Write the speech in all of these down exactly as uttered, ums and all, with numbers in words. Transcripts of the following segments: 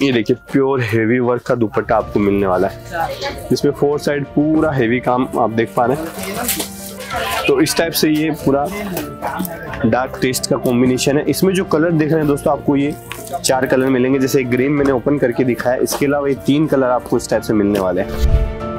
ये देखिए pure heavy work का दुपट्टा आपको मिलने वाला है, जिसमें फोर साइड पूरा हेवी काम आप देख पा रहे हैं। तो इस टाइप से ये पूरा डार्क टेस्ट का कॉम्बिनेशन है। इसमें जो कलर देख रहे हैं दोस्तों, आपको ये चार कलर मिलेंगे। जैसे ग्रीन मैंने ओपन करके दिखाया, इसके अलावा ये तीन कलर आपको इस टाइप से मिलने वाले हैं।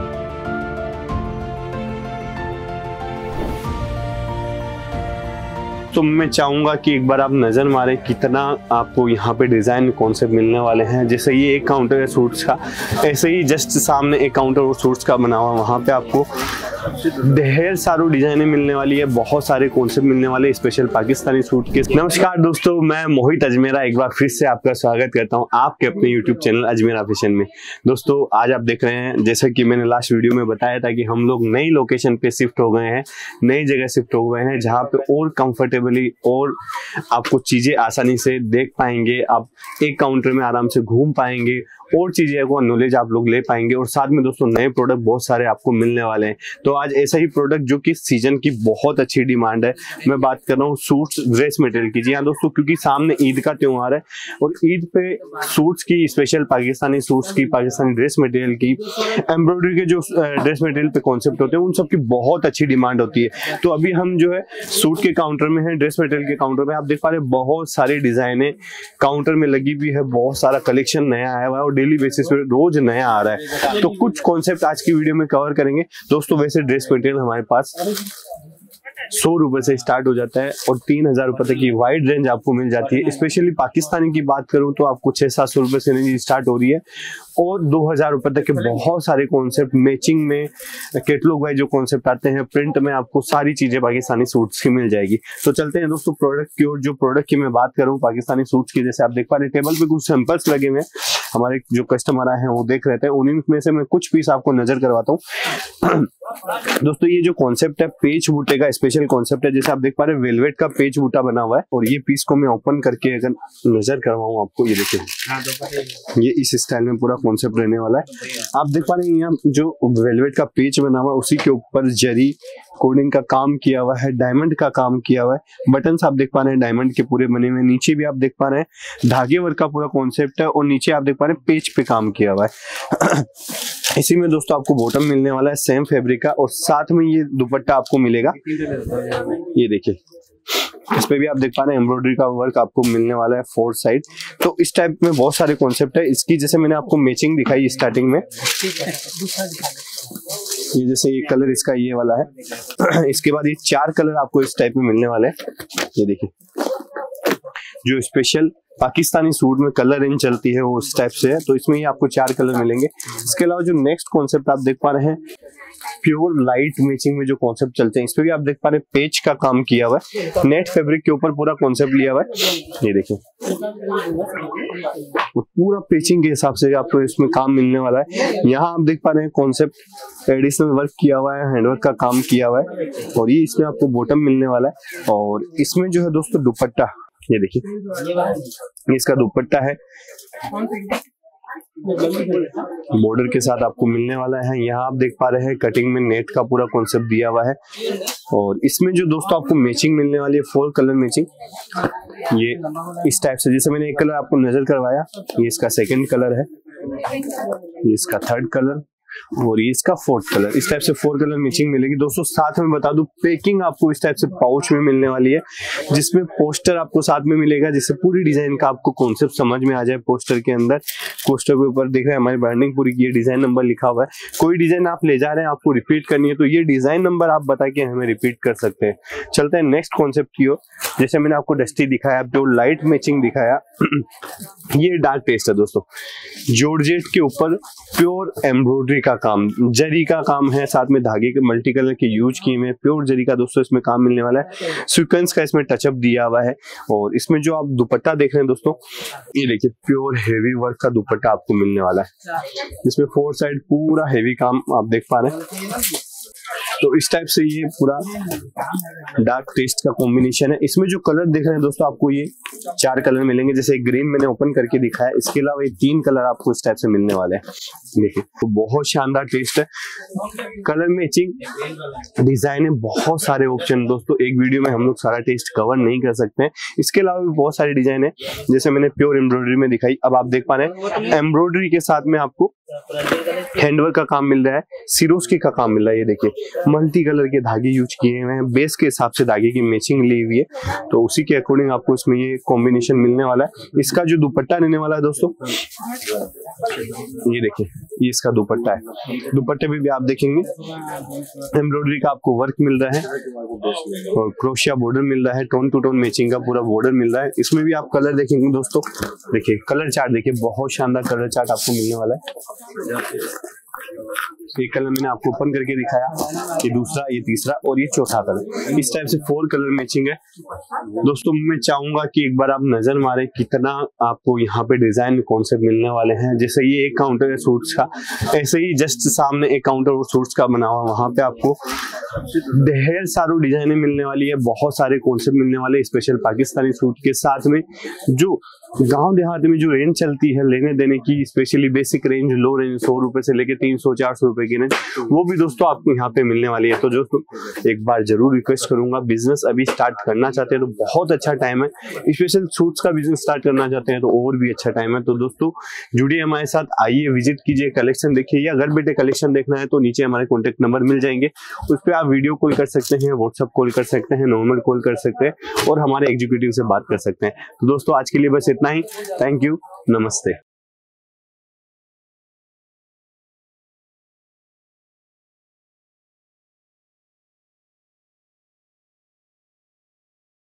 तो मैं चाहूंगा कि एक बार आप नज़र मारें कितना आपको यहाँ पे डिज़ाइन कॉन्सेप्ट मिलने वाले हैं। जैसे ये एक काउंटर है सूट्स का, ऐसे ही जस्ट सामने एक काउंटर और सूट्स का बना हुआ, वहाँ पे आपको ढेर सारी डिजाइनें मिलने वाली है, बहुत सारे कॉन्सेप्ट मिलने वाले स्पेशल पाकिस्तानी सूट के। नमस्कार दोस्तों, मैं मोहित अजमेरा एक बार फिर से आपका स्वागत करता हूं आपके अपने यूट्यूब चैनल अजमेरा फैशन में। दोस्तों आज आप देख रहे हैं, जैसा कि मैंने लास्ट वीडियो में बताया था कि हम लोग नई लोकेशन पे शिफ्ट हो गए हैं, नई जगह शिफ्ट हो गए हैं, जहाँ पे और कंफर्टेबली और आपको चीजें आसानी से देख पाएंगे, आप एक काउंटर में आराम से घूम पाएंगे और चीजें को नॉलेज आप लोग ले पाएंगे। और साथ में दोस्तों नए प्रोडक्ट बहुत सारे आपको मिलने वाले हैं। तो आज ऐसा ही प्रोडक्ट जो कि सीजन की बहुत अच्छी डिमांड है, मैं बात कर रहा हूँ सूट्स ड्रेस मटेरियल की। जी हाँ दोस्तों, क्योंकि सामने ईद का त्योहार है और ईद पे सूट्स की, स्पेशल पाकिस्तानी सूट्स की, पाकिस्तानी ड्रेस मटेरियल की, एम्ब्रॉयडरी के जो ड्रेस मटेरियल पे कॉन्सेप्ट होते हैं, उन सब की बहुत अच्छी डिमांड होती है। तो अभी हम जो है सूट के काउंटर में है, ड्रेस मटेरियल के काउंटर में। आप देख पा रहे हैं बहुत सारी डिजाइने काउंटर में लगी हुई है, बहुत सारा कलेक्शन नया आया हुआ है और डेली बेसिस पे रोज नया आ रहा है। तो कुछ कॉन्सेप्ट आज की वीडियो में कवर करेंगे दोस्तों। वैसे ड्रेस मटेरियल हमारे पास सौ रुपए से स्टार्ट हो जाता है और तीन हजार रुपए तक की वाइड रेंज आपको मिल जाती है। स्पेशली पाकिस्तानी की बात करूं तो आपको छह सात सौ रुपए से रेंज स्टार्ट हो रही है और दो हजार रुपए तक के बहुत सारे कॉन्सेप्ट मैचिंग में, कैटलॉग वाइज जो कॉन्सेप्ट आते हैं, प्रिंट में आपको सारी चीजें पाकिस्तानी सूट्स की मिल जाएगी। तो चलते हैं दोस्तों प्रोडक्ट की ओर। जो प्रोडक्ट की मैं बात करूं पाकिस्तानी सूट्स की, जैसे आप देख पा रहे हैं टेबल पे कुछ सैंपल्स लगे हुए हैं, हमारे जो कस्टमर आए हैं वो देख रहे थे, उन्हीं में से मैं कुछ पीस आपको नजर करवाता हूँ। दोस्तों ये जो कॉन्सेप्ट है पेच बूटे का स्पेशल कॉन्सेप्ट है। जैसे आप देख पा रहे हैं वेलवेट का पेच बूटा बना हुआ है और ये पीस को मैं ओपन करके अगर नजर करवाऊं आपको, ये देखिए ये इस स्टाइल में पूरा कॉन्सेप्ट रहने वाला है। आप देख पा रहे हैं यहाँ जो वेलवेट का पेच बना हुआ है उसी के ऊपर जरी कोडिंग का काम किया हुआ है, डायमंड का काम किया हुआ है। बटन्स आप देख पा रहे हैं डायमंड के पूरे बने हुए, नीचे भी आप देख पा रहे हैं धागे वर्क का पूरा कॉन्सेप्ट है और नीचे आप देख पा रहे हैं पेच पे काम किया हुआ है। इसी में दोस्तों आपको बॉटम मिलने वाला है सेम फैब्रिक का और साथ में ये दुपट्टा आपको मिलेगा। ये देखिए इस पे भी आप देख पा रहे हैं एम्ब्रॉयडरी का वर्क आपको मिलने वाला है फोर साइड। तो इस टाइप में बहुत सारे कॉन्सेप्ट है। इसकी जैसे मैंने आपको मैचिंग दिखाई स्टार्टिंग में, ये जैसे ये कलर इसका ये वाला है। इसके बाद ये चार कलर आपको इस टाइप में मिलने वाले हैं। ये देखिए जो स्पेशल पाकिस्तानी सूट में कलर रेंज चलती है वो इस टाइप से है। तो इसमें ही आपको चार कलर मिलेंगे। इसके अलावा जो नेक्स्ट कॉन्सेप्ट आप देख पा रहे हैं प्योर लाइट मैचिंग में जो कॉन्सेप्ट चलते हैं, इस पे भी आप देख पा रहे हैं पेच का काम किया हुआ है, नेट फैब्रिक के ऊपर पूरा कॉन्सेप्ट लिया हुआ है। ये देखिए पूरा पेचिंग के हिसाब से आपको इसमें काम मिलने वाला है। यहाँ आप देख पा रहे हैं कॉन्सेप्ट एडिशनल वर्क किया हुआ है, हैंडवर्क का काम किया हुआ है और ये इसमें आपको बॉटम मिलने वाला है। और इसमें जो है दोस्तों दुपट्टा, ये देखिए इसका दुपट्टा है बॉर्डर के साथ आपको मिलने वाला है। यहाँ आप देख पा रहे हैं कटिंग में नेट का पूरा कॉन्सेप्ट दिया हुआ है और इसमें जो दोस्तों आपको मैचिंग मिलने वाली है फोर कलर मैचिंग, ये इस टाइप से। जैसे मैंने एक कलर आपको नजर करवाया, ये इसका सेकंड कलर है, ये इसका थर्ड कलर और ये इसका फोर्थ कलर। इस टाइप से फोर कलर मैचिंग मिलेगी दोस्तों। साथ में बता दूं पैकिंग आपको इस टाइप से पाउच में मिलने वाली है, जिसमें पोस्टर आपको साथ में मिलेगा, जिससे पूरी डिजाइन का आपको कॉन्सेप्ट समझ में आ जाए। पोस्टर के अंदर, पोस्टर के ऊपर देख रहे हैं हमारी ब्रांडिंग पूरी की, ये डिजाइन नंबर लिखा हुआ है। कोई डिजाइन आप ले जा रहे हैं, आपको रिपीट करनी है तो ये डिजाइन नंबर आप बता के हमें रिपीट कर सकते हैं। चलते हैं नेक्स्ट कॉन्सेप्ट की ओर। जैसे मैंने आपको डस्टी दिखाया, जो लाइट मैचिंग दिखाया, ये डार्क टेस्ट है दोस्तों। जॉर्जेट के ऊपर प्योर एम्ब्रॉयडरी का काम, जरी का काम है, साथ में धागे के मल्टी कलर के यूज किए हुए, प्योर जरी का दोस्तों इसमें काम मिलने वाला है। सीक्वेंस का इसमें टचअप दिया हुआ है और इसमें जो आप दुपट्टा देख रहे हैं दोस्तों, ये देखिए प्योर हेवी वर्क का दुपट्टा आपको मिलने वाला है, जिसमें फोर साइड पूरा हेवी काम आप देख पा रहे हैं। तो इस टाइप से ये पूरा डार्क टेस्ट का कॉम्बिनेशन है। इसमें जो कलर देख रहे हैं दोस्तों, आपको ये चार कलर मिलेंगे। जैसे ग्रीन मैंने ओपन करके दिखाया, इसके अलावा ये तीन कलर आपको इस टाइप से मिलने वाले हैं। देखिए तो बहुत शानदार टेस्ट है, कलर मैचिंग डिजाइन है, बहुत सारे ऑप्शन दोस्तों, एक वीडियो में हम लोग सारा टेस्ट कवर नहीं कर सकते हैं। इसके अलावा भी बहुत सारे डिजाइन है, जैसे मैंने प्योर एम्ब्रॉयडरी में दिखाई। अब आप देख पा रहे हैं एम्ब्रॉयडरी के साथ में आपको हैंडवर्क का काम मिल रहा है, सिरोस्की का काम मिल रहा है। ये देखिए मल्टी कलर के धागे यूज किए हुए हैं, बेस के हिसाब से धागे की मैचिंग ली हुई है, तो उसी के अकॉर्डिंग आपको इसमें ये कॉम्बिनेशन मिलने वाला है। इसका जो दुपट्टा रहने वाला है दोस्तों, ये देखिए ये इसका दुपट्टा है। दुपट्टे में भी आप देखेंगे एम्ब्रॉयडरी का आपको वर्क मिल रहा है और क्रोशिया बॉर्डर मिल रहा है, टोन टू टोन मैचिंग का पूरा बॉर्डर मिल रहा है। इसमें भी आप कलर देखेंगे दोस्तों, देखिए कलर चार्ट देखिए, बहुत शानदार कलर चार्ट आपको मिलने वाला है। एक कलर मैंने आपको ओपन करके दिखाया, ये दूसरा, ये तीसरा और ये चौथा कलर, इस टाइप से फोर कलर मैचिंग है। दोस्तों मैं चाहूंगा कि एक बार आप नजर मारे कितना आपको यहाँ पे डिजाइन कॉन्सेप्ट मिलने वाले हैं। जैसे ये एक काउंटर है सूट्स का, ऐसे ही जस्ट सामने एक काउंटर सूट्स का बना हुआ, वहां पे आपको ढेर सारी डिजाइने मिलने वाली है, बहुत सारे कॉन्सेप्ट मिलने वाले, स्पेशल पाकिस्तानी सूट के साथ में जो गांव देहात में जो रेंज चलती है लेने देने की, specially basic range, low range सौ रुपए से लेके तीन सौ चार सौ रुपए की रेंज, वो भी दोस्तों आपको यहाँ पे मिलने वाली है। तो दोस्तों एक बार जरूर रिक्वेस्ट करूंगा, बिजनेस अभी स्टार्ट करना चाहते हैं तो बहुत अच्छा टाइम है, स्पेशल सूट्स का बिजनेस स्टार्ट करना चाहते हैं तो और भी अच्छा टाइम है। तो दोस्तों जुड़िए हमारे साथ, आइए विजिट कीजिए, कलेक्शन देखिए, या घर बैठे कलेक्शन देखना है तो नीचे हमारे कॉन्टेक्ट नंबर मिल जाएंगे, उस पर आप वीडियो कॉल कर सकते हैं, व्हाट्सएप कॉल कर सकते हैं, नॉर्मल कॉल कर सकते हैं और हमारे एग्जीक्यूटिव से बात कर सकते हैं। तो दोस्तों आज के लिए बस इतना ही, थैंक यू, नमस्ते।